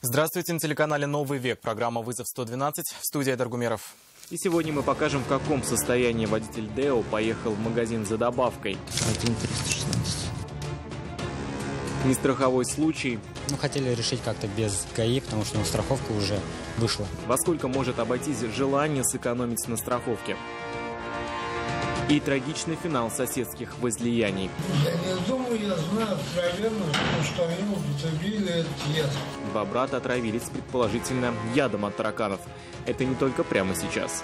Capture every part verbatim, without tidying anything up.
Здравствуйте, на телеканале «Новый век». Программа «Вызов сто двенадцать». В студии Даргумеров. И сегодня мы покажем, в каком состоянии водитель Дэо поехал в магазин за добавкой. один триста шестнадцать. Нестраховой случай. Ну, хотели решить как-то без ГАИ, потому что ну, страховка уже вышла. Во сколько может обойтись желание сэкономить на страховке? И трагичный финал соседских возлияний. Я не думаю, я знаю откровенно, что они употребили этот яд. Два брата отравились, предположительно, ядом от тараканов. Это не только прямо сейчас.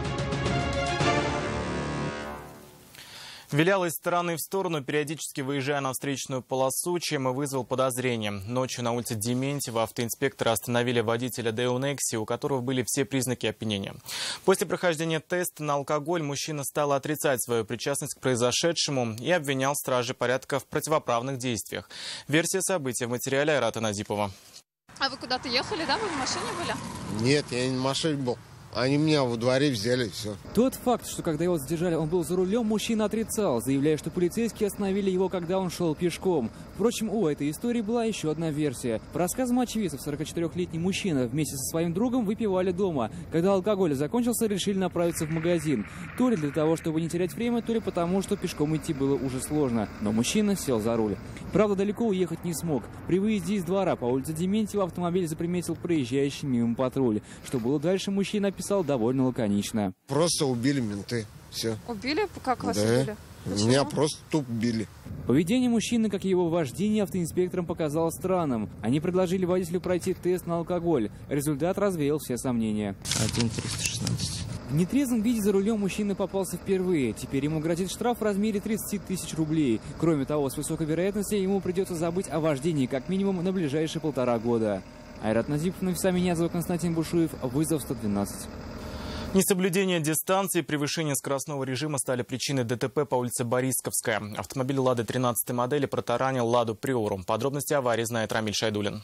Вилял из стороны в сторону, периодически выезжая на встречную полосу, чем и вызвал подозрение. Ночью на улице Дементьева автоинспекторы остановили водителя Дэо Некси, у которого были все признаки опьянения. После прохождения теста на алкоголь мужчина стал отрицать свою причастность к произошедшему и обвинял стражи порядка в противоправных действиях. Версия события в материале Айрата Назипова. А вы куда-то ехали, да? Вы в машине были? Нет, я не в машине был. Они меня во дворе взяли, и все. Тот факт, что когда его задержали, он был за рулем, мужчина отрицал, заявляя, что полицейские остановили его, когда он шел пешком. Впрочем, у этой истории была еще одна версия. По рассказам очевидцев, сорокачетырёхлетний мужчина вместе со своим другом выпивали дома. Когда алкоголь закончился, решили направиться в магазин. То ли для того, чтобы не терять время, то ли потому, что пешком идти было уже сложно. Но мужчина сел за руль. Правда, далеко уехать не смог. При выезде из двора по улице Дементьева автомобиль заприметил проезжающий мимо патруль. Что было дальше, мужчина описал довольно лаконично. Просто убили менты. Все. Убили? Как вас да. убили? Почему? Меня просто тупо били. Поведение мужчины, как и его вождение, автоинспекторам показалось странным. Они предложили водителю пройти тест на алкоголь. Результат развеял все сомнения. один триста шестнадцать. В нетрезвом виде за рулем мужчина попался впервые. Теперь ему грозит штраф в размере тридцати тысяч рублей. Кроме того, с высокой вероятностью ему придется забыть о вождении как минимум на ближайшие полтора года. Айрат Назипов, Нафиса Минязова, Константин Бушуев. Вызов сто двенадцать. Несоблюдение дистанции и превышение скоростного режима стали причиной ДТП по улице Борисковская. Автомобиль «Лада» тринадцатой модели протаранил «Ладу Приору». Подробности аварии знает Рамиль Шайдулин.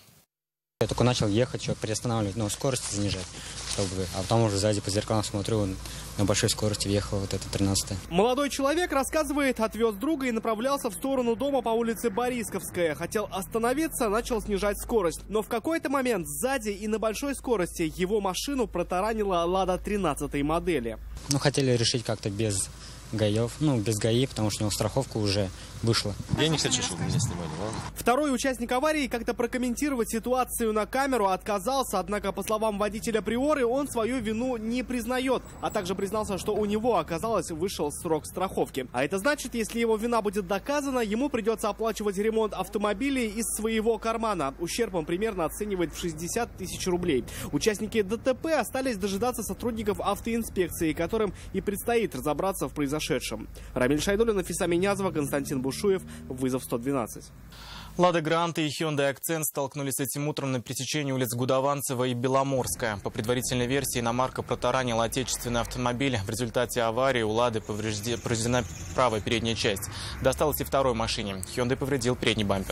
Я только начал ехать, что приостанавливать, но скорость занижать, чтобы, а потом уже сзади по зеркалам смотрю, он на большой скорости въехал вот эта тринадцатая. Молодой человек, рассказывает, отвез друга и направлялся в сторону дома по улице Борисковская. Хотел остановиться, начал снижать скорость. Но в какой-то момент сзади и на большой скорости его машину протаранила «Лада» тринадцатой модели. Ну, хотели решить как-то без гаев, ну, без ГАИ, потому что у него страховка уже вышла. Я не хочу, чтобы меня снимали, ладно? Второй участник аварии как-то прокомментировать ситуацию на камеру отказался, однако, по словам водителя Приоры, он свою вину не признает, а также признался, что у него, оказалось, вышел срок страховки. А это значит, если его вина будет доказана, ему придется оплачивать ремонт автомобилей из своего кармана. Ущерб он примерно оценивает в шестьдесят тысяч рублей. Участники ДТП остались дожидаться сотрудников автоинспекции, которым и предстоит разобраться в произошедшем. Рамиль Шайдулин, Нафиса Минязова, Константин Бушуев. Вызов сто двенадцать. «Лада Гранта» и «Хёндай Акцент» столкнулись этим утром на пересечении улиц Гудованцева и Беломорская. По предварительной версии, иномарка протаранила отечественный автомобиль. В результате аварии у «Лады» повреждена правая передняя часть. Досталось и второй машине. «Хёндай» повредил передний бампер.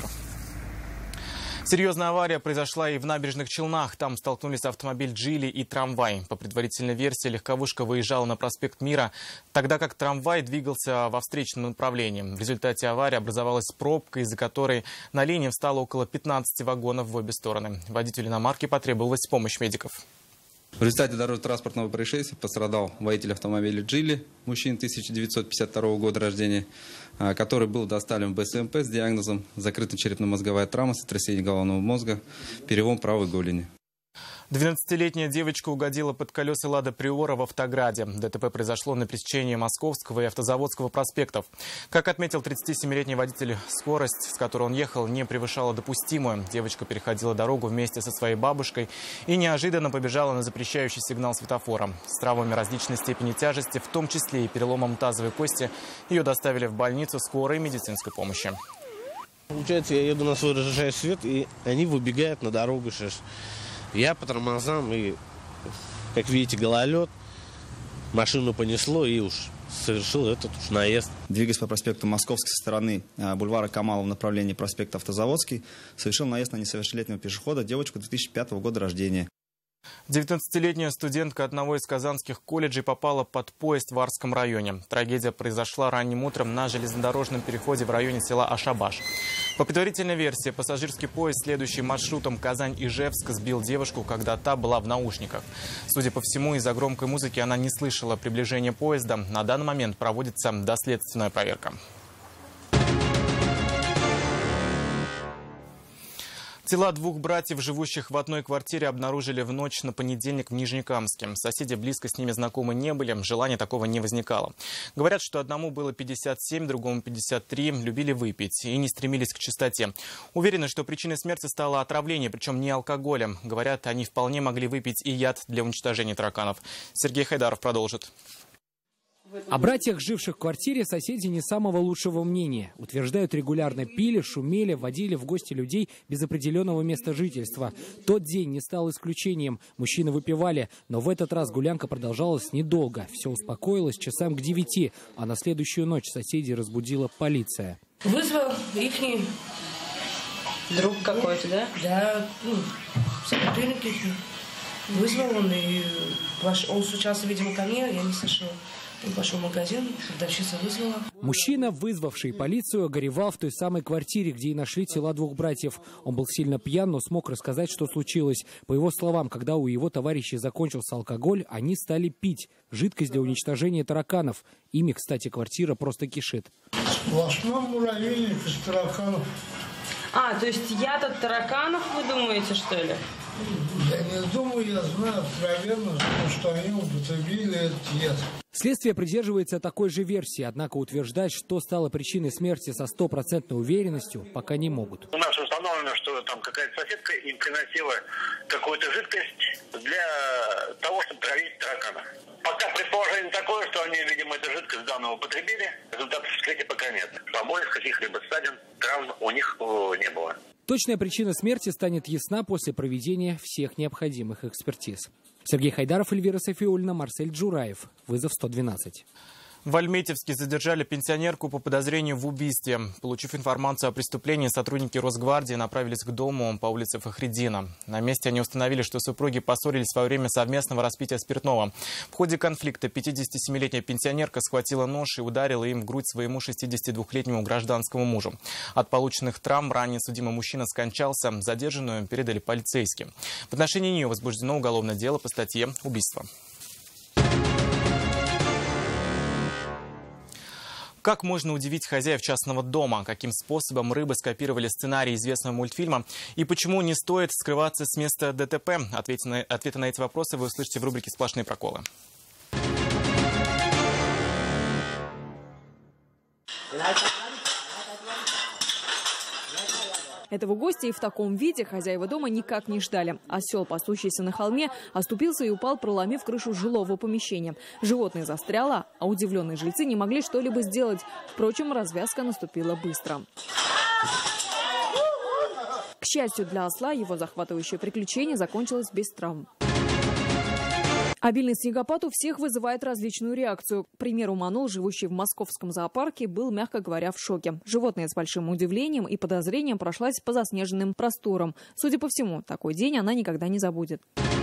Серьезная авария произошла и в Набережных Челнах. Там столкнулись автомобиль «Джили» и трамвай. По предварительной версии, легковушка выезжала на проспект Мира, тогда как трамвай двигался во встречном направлении. В результате аварии образовалась пробка, из-за которой на линии встало около пятнадцати вагонов в обе стороны. Водителю иномарки потребовалась помощь медиков. В результате дорожно-транспортного происшествия пострадал водитель автомобиля «Джили», мужчина тысяча девятьсот пятьдесят второго года рождения, который был доставлен в Бэ Эс Эм Пэ с диагнозом закрытая черепно-мозговая травма, сотрясение головного мозга, перелом правой голени. двенадцатилетняя девочка угодила под колеса «Лада Приора» в Автограде. ДТП произошло на пересечении Московского и Автозаводского проспектов. Как отметил тридцатисемилетний водитель, скорость, с которой он ехал, не превышала допустимую. Девочка переходила дорогу вместе со своей бабушкой и неожиданно побежала на запрещающий сигнал светофора. С травмами различной степени тяжести, в том числе и переломом тазовой кости, ее доставили в больницу скорой медицинской помощи. Получается, я еду на свой разрешающий свет, и они выбегают на дорогу. Я по тормозам, и, как видите, гололед, машину понесло, и уж совершил этот уж наезд. Двигаясь по проспекту Московской со стороны бульвара Камалова в направлении проспекта Автозаводский, совершил наезд на несовершеннолетнего пешехода, девочку две тысячи пятого года рождения. девятнадцатилетняя студентка одного из казанских колледжей попала под поезд в Арском районе. Трагедия произошла ранним утром на железнодорожном переходе в районе села Ашабаш. По предварительной версии, пассажирский поезд, следующий маршрутом Казань-Ижевск, сбил девушку, когда та была в наушниках. Судя по всему, из-за громкой музыки она не слышала приближения поезда. На данный момент проводится доследственная проверка. Тела двух братьев, живущих в одной квартире, обнаружили в ночь на понедельник в Нижнекамске. Соседи близко с ними знакомы не были, желания такого не возникало. Говорят, что одному было пятьдесят семь, другому пятьдесят три, любили выпить и не стремились к чистоте. Уверены, что причиной смерти стало отравление, причем не алкоголем. Говорят, они вполне могли выпить и яд для уничтожения тараканов. Сергей Хайдаров продолжит. О братьях, живших в квартире, соседи не самого лучшего мнения. Утверждают, регулярно пили, шумели, водили в гости людей без определенного места жительства. Тот день не стал исключением. Мужчины выпивали, но в этот раз гулянка продолжалась недолго. Все успокоилось часам к девяти, а на следующую ночь соседей разбудила полиция. Вызвал ихний друг какой-то, да? Да, ну, сотрудник ихний. Вызвал он, и он стучался, видимо, ко мне, я не слышала. Он пошел в магазин, продавщица вызвала. Мужчина, вызвавший полицию, горевал в той самой квартире, где и нашли тела двух братьев. Он был сильно пьян, но смог рассказать, что случилось. По его словам, когда у его товарищей закончился алкоголь, они стали пить жидкость для уничтожения тараканов. Ими, кстати, квартира просто кишит. Сплошной муравейник из тараканов. А, то есть яд от тараканов, вы думаете, что ли? Я не думаю, я знаю откровенно, что они употребили этот яд. Следствие придерживается такой же версии, однако утверждать, что стало причиной смерти со стопроцентной уверенностью, пока не могут. У нас установлено, что там какая-то соседка им приносила какую-то жидкость для того, чтобы травить таракана. Пока предположение такое, что они, видимо, эту жидкость данного употребили. Результатов вскрытия пока нет. Побоев каких-либо ссадин, травм у них не было. Точная причина смерти станет ясна после проведения всех необходимых экспертиз. Сергей Хайдаров, Эльвира Софиуллина, Марсель Джураев. Вызов сто двенадцать. В Альметьевске задержали пенсионерку по подозрению в убийстве. Получив информацию о преступлении, сотрудники Росгвардии направились к дому по улице Фахриддина. На месте они установили, что супруги поссорились во время совместного распития спиртного. В ходе конфликта пятидесятисемилетняя пенсионерка схватила нож и ударила им в грудь своему шестидесятидвухлетнему гражданскому мужу. От полученных травм ранее судимый мужчина скончался. Задержанную передали полицейским. В отношении нее возбуждено уголовное дело по статье «Убийство». Как можно удивить хозяев частного дома? Каким способом рыбы скопировали сценарий известного мультфильма? И почему не стоит скрываться с места ДТП? Ответы на, ответы на эти вопросы вы услышите в рубрике «Сплошные проколы». Этого гостя и в таком виде хозяева дома никак не ждали. Осел, пасущийся на холме, оступился и упал, проломив крышу жилого помещения. Животное застряло, а удивленные жильцы не могли что-либо сделать. Впрочем, развязка наступила быстро. К счастью для осла, его захватывающее приключение закончилось без травм. Обильный снегопад у всех вызывает различную реакцию. К примеру, Манул, живущий в московском зоопарке, был, мягко говоря, в шоке. Животное с большим удивлением и подозрением прошлась по заснеженным просторам. Судя по всему, такой день она никогда не забудет.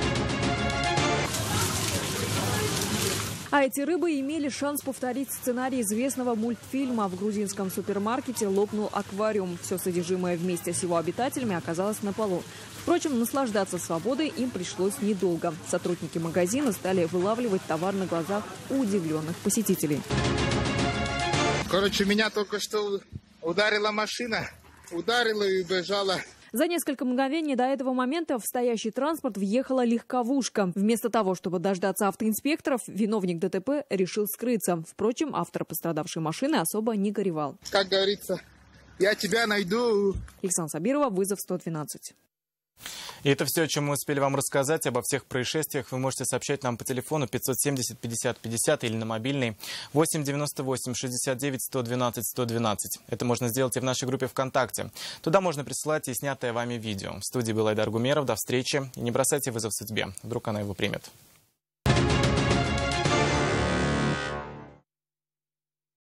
А эти рыбы имели шанс повторить сценарий известного мультфильма. В грузинском супермаркете лопнул аквариум. Все содержимое вместе с его обитателями оказалось на полу. Впрочем, наслаждаться свободой им пришлось недолго. Сотрудники магазина стали вылавливать товар на глазах у удивленных посетителей. Короче, меня только что ударила машина. Ударила и убежала. За несколько мгновений до этого момента в стоящий транспорт въехала легковушка. Вместо того, чтобы дождаться автоинспекторов, виновник ДТП решил скрыться. Впрочем, автор пострадавшей машины особо не горевал. Как говорится, я тебя найду. Александра Сабирова, вызов сто двенадцать. И это все, о чем мы успели вам рассказать. Обо всех происшествиях вы можете сообщать нам по телефону пятьсот семьдесят пятьдесят пятьдесят или на мобильный восемь девяносто восемь шестьдесят девять сто двенадцать сто двенадцать. Это можно сделать и в нашей группе ВКонтакте. Туда можно присылать и снятое вами видео. В студии был Айдар Гумеров. До встречи. И не бросайте вызов судьбе. Вдруг она его примет.